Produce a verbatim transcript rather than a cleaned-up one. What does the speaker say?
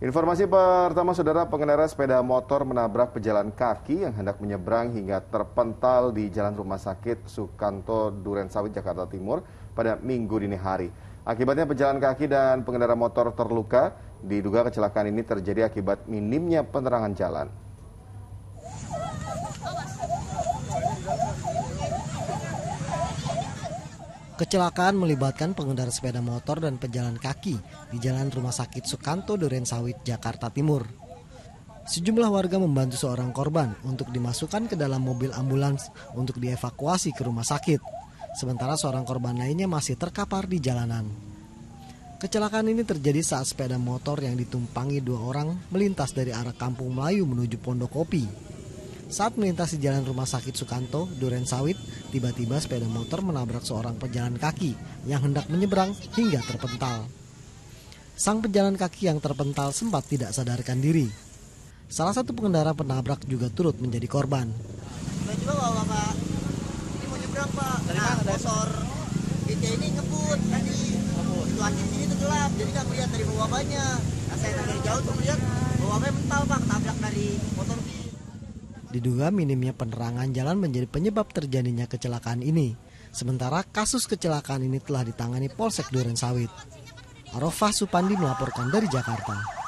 Informasi pertama, saudara, pengendara sepeda motor menabrak pejalan kaki yang hendak menyeberang hingga terpental di Jalan Rumah Sakit Sukanto, Durensawit, Jakarta Timur pada Minggu dini hari. Akibatnya pejalan kaki dan pengendara motor terluka. Diduga kecelakaan ini terjadi akibat minimnya penerangan jalan. Kecelakaan melibatkan pengendara sepeda motor dan pejalan kaki di Jalan Rumah Sakit Sukanto, Durensawit, Jakarta Timur. Sejumlah warga membantu seorang korban untuk dimasukkan ke dalam mobil ambulans untuk dievakuasi ke rumah sakit. Sementara seorang korban lainnya masih terkapar di jalanan. Kecelakaan ini terjadi saat sepeda motor yang ditumpangi dua orang melintas dari arah Kampung Melayu menuju Pondokopi. Saat melintasi Jalan Rumah Sakit Sukanto, Durensawit, tiba-tiba sepeda motor menabrak seorang pejalan kaki yang hendak menyeberang hingga terpental. Sang pejalan kaki yang terpental sempat tidak sadarkan diri. Salah satu pengendara penabrak juga turut menjadi korban. Tiba-tiba bapak ini mau nyebrang, Pak. Nah, motor kita ini ngebut tadi. Situasi sini tuh gelap, jadi nggak melihat dari bawahnya. Nah, saya dari jauh tuh melihat bawahnya mental, Pak, tabrak dari motor bis. Diduga minimnya penerangan jalan menjadi penyebab terjadinya kecelakaan ini. Sementara kasus kecelakaan ini telah ditangani Polsek Durensawit. Arofah Supandi melaporkan dari Jakarta.